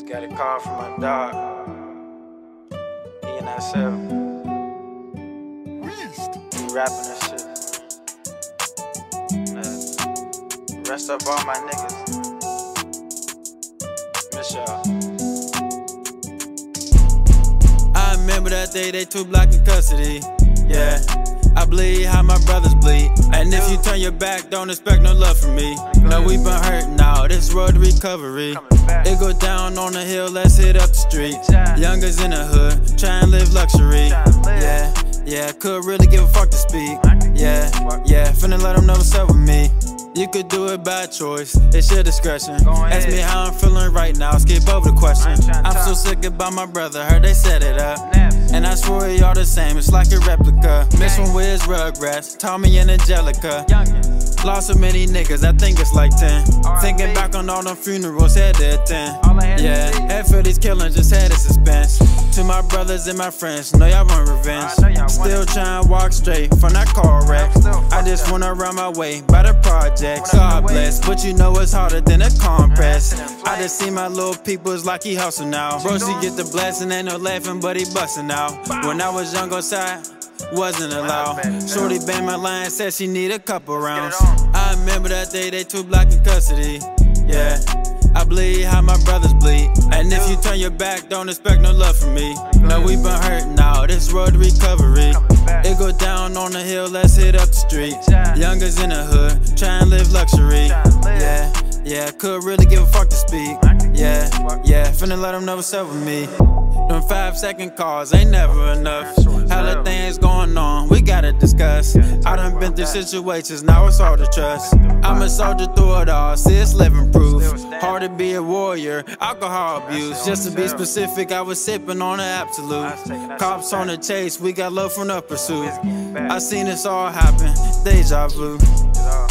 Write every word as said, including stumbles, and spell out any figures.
Got a call from my dog. He in that cell. He rapping that shit. Man, rest up all my niggas. Miss y'all. I remember that day they two Block in custody. Yeah, I bleed how my brothers bleed. And if you turn your back, don't expect no love from me. No, we been hurt now, this road to recovery. It go down on the hill, let's hit up the street. Youngers in the hood, try and live luxury. Yeah, yeah, could really give a fuck to speak. Yeah, yeah, finna let them know what's up with me. You could do it by choice, it's your discretion. Ask me how I'm feeling right now, skip over the question. I'm so sick about my brother, heard they set it up. And I swear y'all the same, it's like a replica. Miss one with his Rugrats, Tommy and Angelica. Lost so many niggas, I think it's like ten. Thinking back on all them funerals, had to attend. Yeah, head for these killings, just had a suspense. To my brothers and my friends, know y'all want revenge. Still trying to walk straight from that car wreck. I just wanna run my way by the project. God bless, but you know it's harder than a compress. I just see my little people, it's like he hustle now. Rosie get the blessing, ain't no laughing, but he bustin' out. When I was young outside, wasn't allowed. Shorty banged my line, said she need a couple rounds. I remember that day they two Block in custody. Yeah, I bleed how my brothers bleed. And if you turn your back, don't expect no love from me. No, we been hurt now, this road to recovery. It go down on the hill, let's hit up the street. Youngers in the hood, try and live luxury. Yeah, yeah, could really give a fuck to speak. Yeah, yeah, finna let them know what's up with me. Them five second calls ain't never enough. Hella things going on, we gotta discuss. I done been through situations, now it's hard to trust. I'm a soldier through it all, see it's living proof. Hard to be a warrior, alcohol abuse. Just to be specific, I was sipping on the absolute. Cops on the chase, we got love from the pursuit. I seen this all happen, deja vu.